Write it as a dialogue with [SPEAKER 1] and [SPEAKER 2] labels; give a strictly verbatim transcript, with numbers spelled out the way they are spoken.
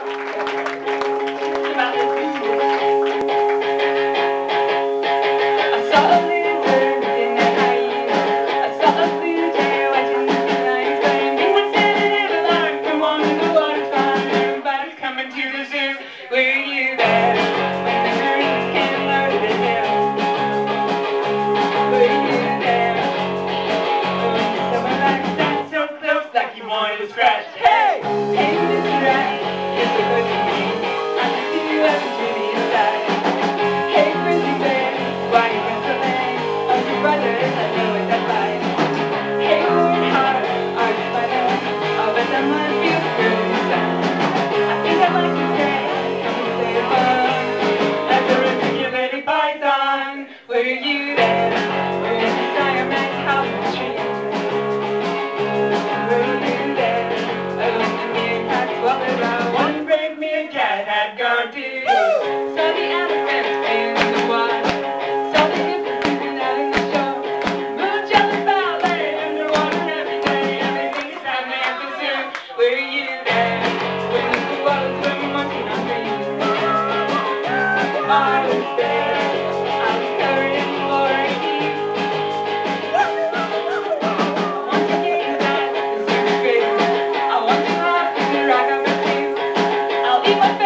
[SPEAKER 1] Scratch. Hey! Hey, Mister Rat, it's a good evening. I can see you have a dreamy inside. Hey, Frizzy Bear, why you run so late? Oh, your brothers, I know it's that fight. Hey, Lord Hart, are you spider? Oh, but that must feel good inside. I think I'd like to say, come and play along. As a articulated python, were you there? When the Siamese house was tree? One brave meerkat had gone too. Saw the elephants playing in the water. Saw the hippos sitting out in the shore. Moon jealous ballet underwater every day. Everything is happening at the zoo. Were you there when the koalas were munching on trees? I was there. I was covered in glory. Once you gaze at the surface, I want to laugh and rock on the sea. I'll leave my